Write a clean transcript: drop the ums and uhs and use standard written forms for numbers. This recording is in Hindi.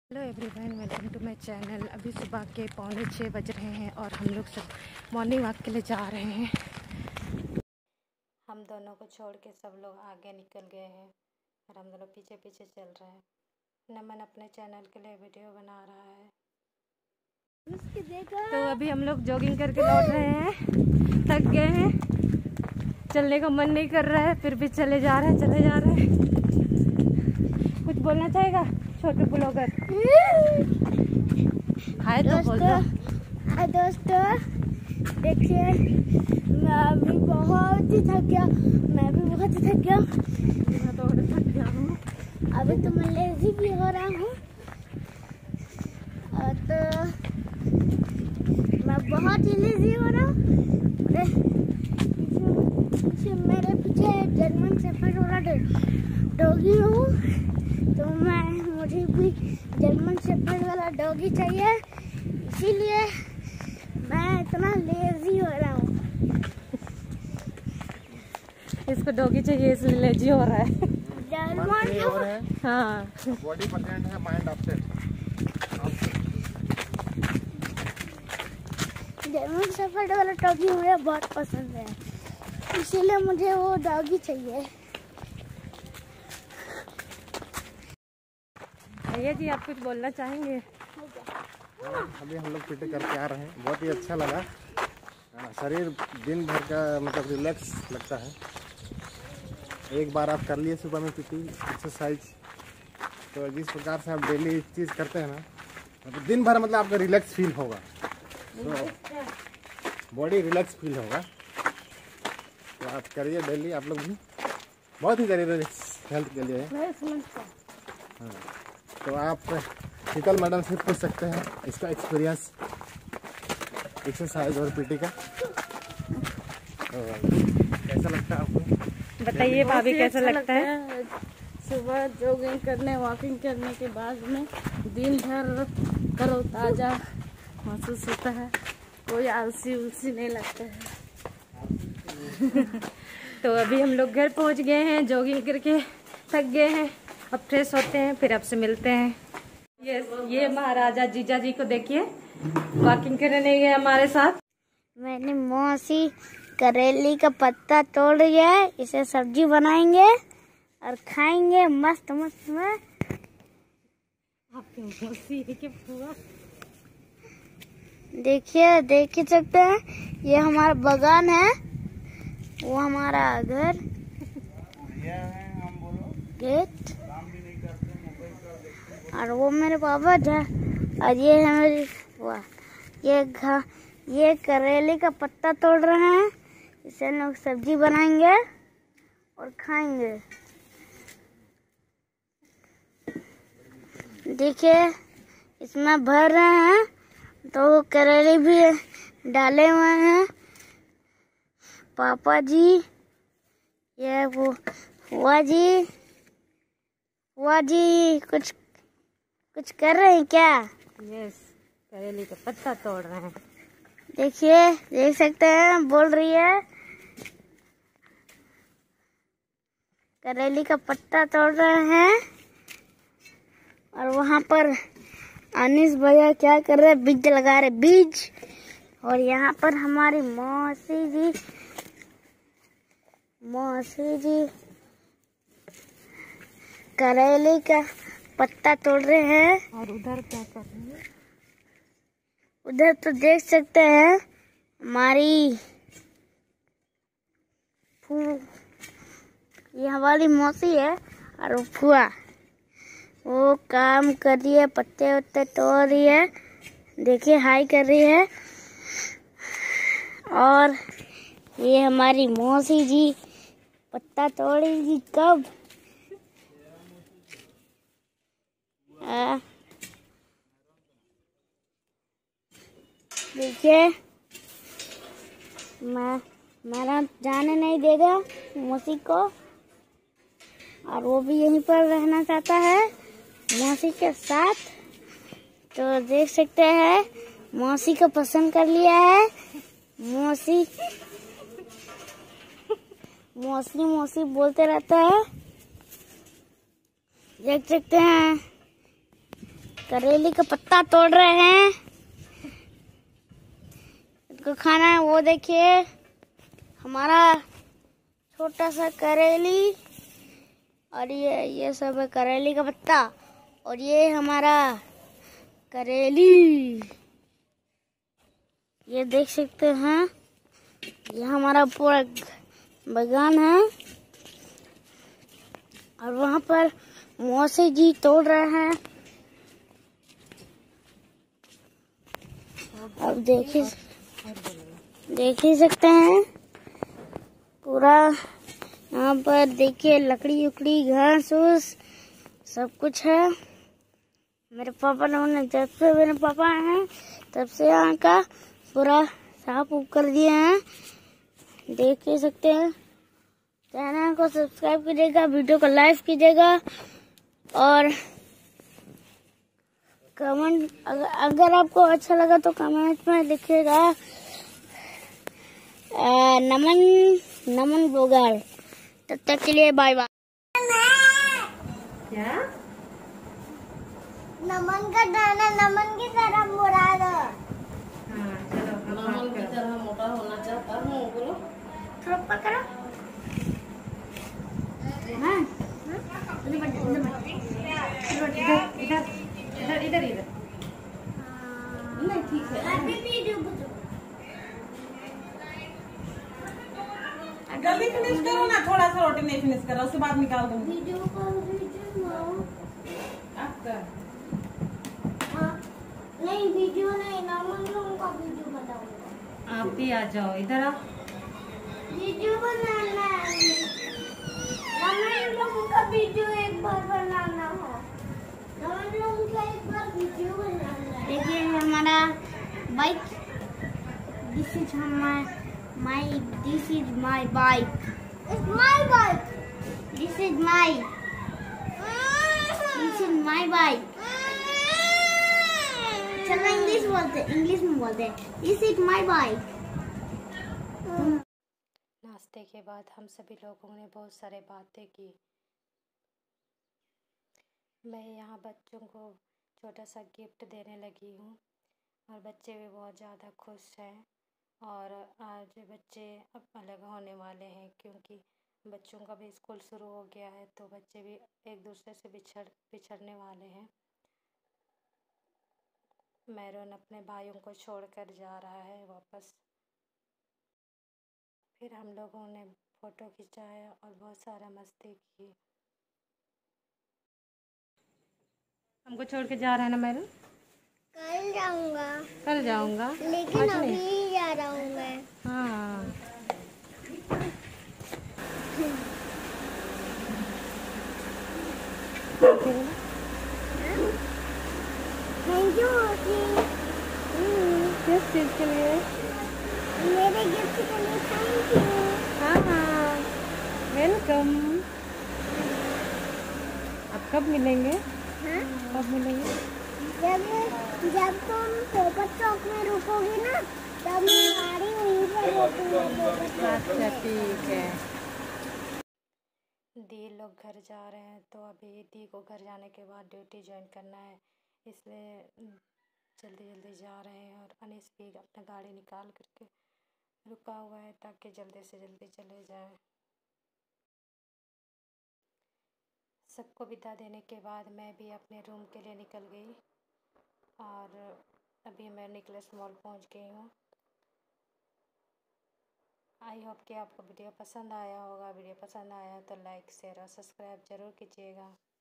Hello everyone, welcome to my channel. अभी सुबह के 5:45 बज रहे हैं और हम लोग सब मॉर्निंग वॉक के लिए जा रहे हैं। हम दोनों को छोड़ के सब लोग आगे निकल गए हैं और हम दोनों पीछे पीछे चल रहे हैं। नमन अपने चैनल के लिए वीडियो बना रहा है। तो अभी हम लोग जॉगिंग करके लौट रहे हैं, थक गए हैं, चलने का मन नहीं कर रहा है, फिर भी चले जा रहे हैं। कुछ बोलना चाहेगा छोटे ब्लॉगर? हाय तो बोल दो। हाय दोस्तों, देखिए मैं भी बहुत ही थक गया। मैं भी तो थक गया हूँ। अभी तो मैं लेजी भी हो रहा हूँ तो मैं बहुत ही लेजी हो रहा हूँ। मेरे पीछे जर्मन शेफर्ड वाला डॉगी हूँ, तो मुझे भी जर्मन शेफर्ड वाला डॉगी चाहिए, इसीलिए मैं इतना लेजी हो रहा हूँ। इसको डॉगी चाहिए इसलिए लेजी हो रहा है। हाँ, बॉडी प्रेजेंट है, माइंड अपसेट। जर्मन शेफर्ड वाला डॉगी मुझे बहुत पसंद है, इसीलिए मुझे वो डॉगी चाहिए। भैया जी, आप कुछ बोलना चाहेंगे? अभी हम लोग पीटी करके आ रहे हैं, बहुत ही अच्छा लगा। शरीर दिन भर का मतलब रिलैक्स लगता है। एक बार आप कर लिए सुबह में पीटी एक्सरसाइज, तो जिस प्रकार से आप डेली चीज़ करते हैं ना, तो दिन भर मतलब आपका रिलैक्स फील होगा, तो बॉडी रिलैक्स फील होगा। तो आप करिए डेली, आप लोग भी बहुत ही जरूरी है हेल्थ के लिए। हाँ, तो आप शीतल मैडम से पूछ सकते हैं इसका एक्सपीरियंस एक्सरसाइज और पीटी का। तो कैसा लगता है आपको? बताइए भाभी, कैसा लगता है? सुबह जॉगिंग करने, वॉकिंग करने के बाद में दिन भर तरोताजा महसूस होता है, कोई आलसी उलसी नहीं लगता है। तो अभी हम लोग घर पहुंच गए हैं, जॉगिंग करके थक गए हैं। अब फ्रेश होते हैं, फिर आपसे मिलते हैं। ये महाराजा जीजा जी को देखिए, वॉकिंग करने गए हमारे साथ। मैंने मौसी करेली का पत्ता तोड़ लिया है, इसे सब्जी बनाएंगे और खाएंगे मस्त मस्त में। आपकी मौसी के फुआ देखिए, देख ही सकते हैं, ये हमारा बागान है, वो हमारा घर गेट, और वो मेरे पापा था, और ये है मेरी फुआ। ये करेले का पत्ता तोड़ रहे हैं, इसे हम लोग सब्जी बनाएंगे और खाएंगे। देखिए, इसमें भर रहे हैं, तो करेले भी डाले हुए हैं पापा जी। ये वो फुआ जी कुछ कर रहे हैं क्या? यस, करेले का पत्ता तोड़ रहे हैं। देखिए, देख सकते हैं, बोल रही है करेले का पत्ता तोड़ रहे हैं। और वहाँ पर अनीस भैया क्या कर रहे हैं? बीज लगा रहे, बीज। और यहाँ पर हमारी मौसी जी करेले का पत्ता तोड़ रहे हैं। और उधर क्या कर रहे हैं? उधर तो देख सकते हैं हमारी ये हमारी मौसी है, और वो फुआ, वो काम कर रही है, पत्ते उत्ते तोड़ रही है। देखिए, हाई कर रही है। और ये हमारी मौसी जी पत्ता तोड़ेगी कब? देखिए, मेरा जाने नहीं देगा मौसी को, और वो भी यहीं पर रहना चाहता है मौसी के साथ। तो देख सकते हैं, मौसी को पसंद कर लिया है। मौसी बोलते रहता है, देख सकते हैं। करेले का पत्ता तोड़ रहे हैं, इसको खाना है। वो देखिए हमारा छोटा सा करेली, और ये सब है करेली का पत्ता, और ये हमारा करेली, ये देख सकते हैं। ये हमारा पूरा बागान है, और वहाँ पर मौसी जी तोड़ रहे हैं। अब देख ही सकते हैं पूरा यहाँ पर। देखिए लकड़ी उकड़ी घास फूस सब कुछ है। मेरे पापा ने जब से मेरे पापा आए हैं तब से यहाँ का पूरा साफ उफ कर दिए हैं, देख ही सकते हैं। चैनल को सब्सक्राइब कीजिएगा, वीडियो को लाइक कीजिएगा, और कमेंट अगर आपको अच्छा लगा तो कमेंट में लिखिएगा नमन नमन ब्लॉगर। तब तक के लिए बाय बाय। क्या नमन का दाना नमन की तरह मुराद। हाँ चलो नमन की तरह मोटा होना चाहता हूँ, बोलो थोड़ा पकड़ो। हाँ इधर इधर इधर नहीं, ठीक है। जल्दी फिनिश करो ना, थोड़ा सा रोटी नहीं फिनिश करा, उसके बाद निकाल दूंगी। आपका नहीं वीडियो नहीं, नमन लोगों का वीडियो बनाऊंगा। आप भी आ जाओ, इधर आओ। वीडियो बनाना है, नमन लोगों का वीडियो एक बार बनाना है, नमन लोगों का एक बार वीडियो बनाना है। देखिए हमारा bike, this is my bike, it's my bike, this is my bike. चलो इंग्लिश में बोलते, दिस इज माय बाइक। नाश्ते के बाद हम सभी लोगों ने बहुत सारे बातें की। मैं यहाँ बच्चों को छोटा सा गिफ्ट देने लगी हूँ, और बच्चे भी बहुत ज़्यादा खुश हैं। और आज बच्चे अब अलग होने वाले हैं, क्योंकि बच्चों का भी स्कूल शुरू हो गया है, तो बच्चे भी एक दूसरे से बिछड़ने वाले हैं। मैरून अपने भाइयों को छोड़कर जा रहा है वापस। फिर हम लोगों ने फ़ोटो खिंचाया और बहुत सारा मस्ती की। हमको छोड़ के जा रहा है ना मैरून? कल जाऊंगा, कल जाऊंगा, लेकिन अभी जा रहा हूँ मैं। हाँ थैंक यू। किस चीज़ के लिए? मेरे गिफ्ट के लिए थैंक यू। हाँ वेलकम। अब कब मिलेंगे? हाँ? कब मिलेंगे? जब तुम पोपट चौक में रुकोगी ना, तब मैं गाड़ी वहीं पर रोकूंगी। अच्छा ठीक है। दी लोग घर जा रहे हैं, तो अभी दी को घर जाने के बाद ड्यूटी ज्वाइन करना है, इसलिए जल्दी जल्दी जा रहे हैं। और अनीस भी अपना गाड़ी निकाल करके रुका हुआ है ताकि जल्दी से जल्दी चले जाए। सबको विदा देने के बाद मैं भी अपने रूम के लिए निकल गई, और अभी मैं निकलेस मॉल पहुंच गई हूँ। आई होप कि आपको वीडियो पसंद आया होगा। वीडियो पसंद आया तो लाइक शेयर और सब्सक्राइब ज़रूर कीजिएगा।